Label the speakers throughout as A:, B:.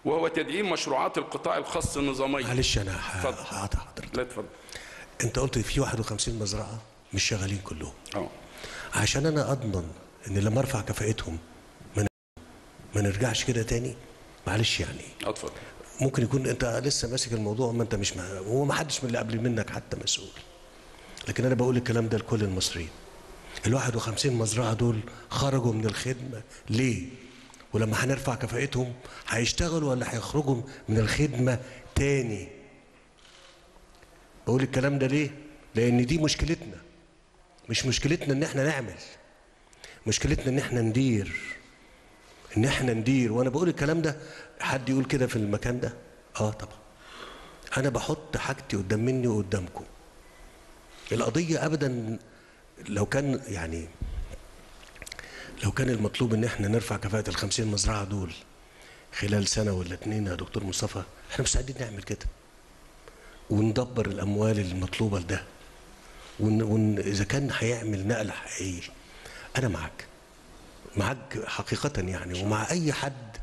A: وهو تدعيم مشروعات القطاع الخاص النظامي.
B: معلش انا هقطع حضرتك.
A: لا اتفضل.
B: انت قلت في 51 مزرعه مش شغالين كلهم.
A: اه.
B: عشان انا اضمن ان لما ارفع كفاءتهم ما نرجعش كده تاني. معلش يعني
A: اتفضل.
B: ممكن يكون انت لسه ماسك الموضوع، ما انت مش هو ما حدش من اللي قبل منك حتى مسؤول، لكن انا بقول الكلام ده لكل المصريين. ال 51 مزرعه دول خرجوا من الخدمه ليه؟ ولما هنرفع كفاءتهم هيشتغلوا ولا هيخرجوا من الخدمه تاني؟ بقول الكلام ده ليه؟ لان دي مشكلتنا. مش مشكلتنا ان احنا نعمل، مشكلتنا ان احنا ندير. وانا بقول الكلام ده، حد يقول كده في المكان ده؟ طبعا انا بحط حاجتي قدام مني وقدامكم. القضيه ابدا لو كان المطلوب ان احنا نرفع كفاءه ال50 مزرعه دول خلال سنه ولا 2 يا دكتور مصطفى، احنا مستعدين نعمل كده وندبر الاموال المطلوبه لده، اذا كان هيعمل نقله حقيقيه انا معاك حقيقه يعني، ومع اي حد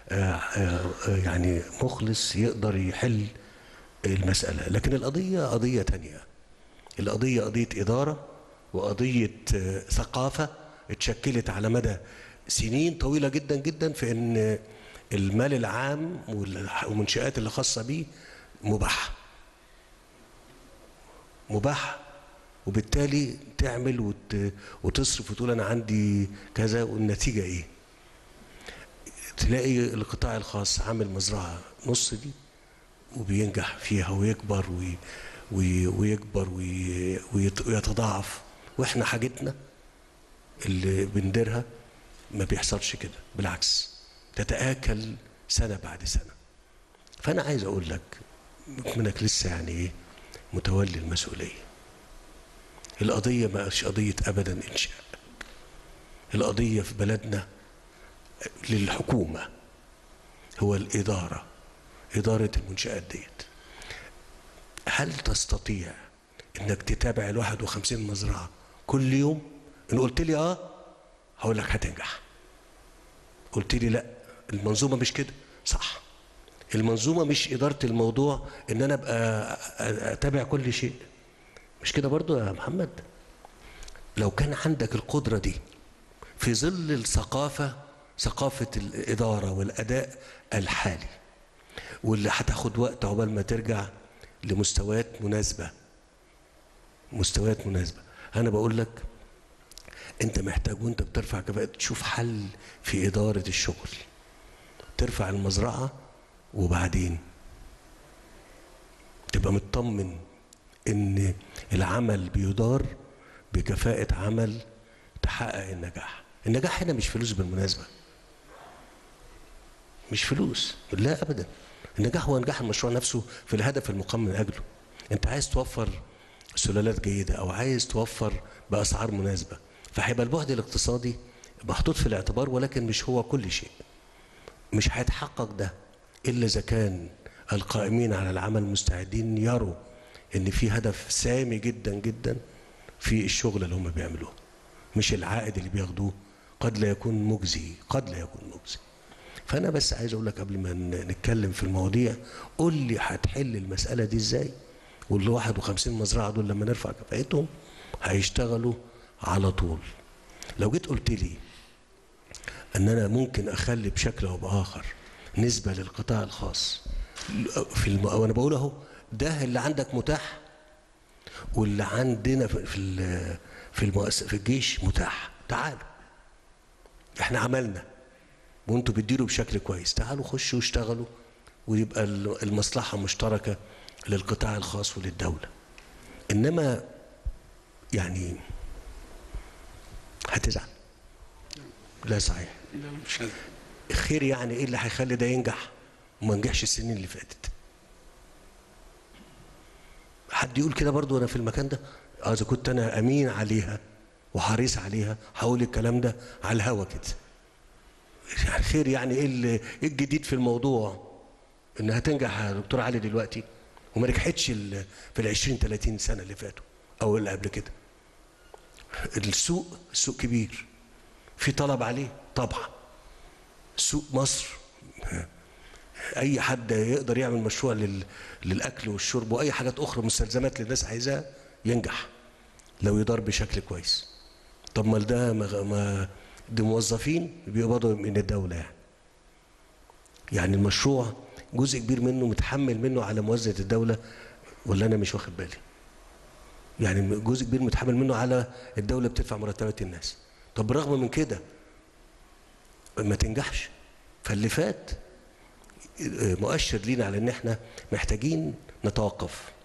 B: يعني مخلص يقدر يحل المساله. لكن القضيه قضيه تانية، القضيه قضيه اداره وقضيه ثقافه اتشكلت على مدى سنين طويله جدا جدا في ان المال العام والمنشآت اللي خاصه بيه مباح، وبالتالي تعمل وتصرف وتقول انا عندي كذا، والنتيجه ايه؟ تلاقي القطاع الخاص عامل مزرعه نص دي وبينجح فيها ويكبر ويكبر ويتضاعف، واحنا حاجتنا اللي بنديرها ما بيحصلش كده، بالعكس تتآكل سنه بعد سنه. فانا عايز اقول لك منك لسه يعني ايه متولي المسؤوليه. القضيه ما مش قضيه ابدا انشاء، القضيه في بلدنا للحكومه هو الاداره، اداره المنشآت ديت. هل تستطيع انك تتابع ال 51 مزرعه كل يوم؟ ان قلت لي هقول لك هتنجح. قلت لي لا المنظومه مش كده، صح. المنظومه مش اداره الموضوع ان انا ابقى اتابع كل شيء، مش كده برضو يا محمد؟ لو كان عندك القدره دي في ظل ثقافه الاداره والاداء الحالي، واللي هتاخد وقت عقبال ما ترجع لمستويات مناسبه، انا بقول لك انت محتاج وانت بترفع كفاءة تشوف حل في اداره الشغل، ترفع المزرعه وبعدين تبقى مطمن ان العمل بيدار بكفاءة عمل تحقق النجاح. النجاح هنا مش فلوس بالمناسبة، مش فلوس، لا ابدا. النجاح هو نجاح المشروع نفسه في الهدف المقام من اجله. انت عايز توفر سلالات جيدة او عايز توفر باسعار مناسبة، فهيبقى البعد الاقتصادي محطوط في الاعتبار، ولكن مش هو كل شيء. مش هيتحقق ده الا اذا كان القائمين على العمل مستعدين يروا ان في هدف سامي جدا جدا في الشغل اللي هم بيعملوه، مش العائد اللي بياخدوه قد لا يكون مجزي. فانا بس عايز اقول لك قبل ما نتكلم في المواضيع، قول لي هتحل المساله دي ازاي؟ وال 51 مزرعه دول لما نرفع كفاءتهم هيشتغلوا على طول. لو جيت قلت لي ان انا ممكن اخلي بشكل او باخر نسبه للقطاع الخاص وانا بقول اهو ده اللي عندك متاح، واللي عندنا في الجيش متاح، تعالوا احنا عملنا وانتوا بتديروا بشكل كويس، تعالوا خشوا واشتغلوا، ويبقى المصلحه مشتركه للقطاع الخاص وللدوله. انما يعني هتزعل؟ لا صحيح،
A: لا مش هزعل.
B: خير يعني ايه اللي هيخلي ده ينجح وما نجحش السنين اللي فاتت؟ حد يقول كده برضو وانا في المكان ده؟ اذا كنت انا امين عليها وحريص عليها هقول الكلام ده على الهوا كده. يعني خير يعني ايه الجديد في الموضوع؟ انها تنجح يا دكتور علي دلوقتي وما نجحتش في ال 20 30 سنه اللي فاتوا او اللي قبل كده. السوق كبير، في طلب عليه طبعا. سوق مصر اي حد يقدر يعمل مشروع للاكل والشرب واي حاجات اخرى مستلزمات للناس عايزاها ينجح لو يدار بشكل كويس. طب ما ده دي موظفين بيقبضوا من الدوله يعني المشروع جزء كبير منه متحمل منه على موازنه الدوله، ولا انا مش واخد بالي؟ يعني جزء كبير متحمل منه على الدوله بتدفع مرتبات الناس. طب بالرغم من كده ما تنجحش. فاللي فات مؤشر لينا على ان احنا محتاجين نتوقف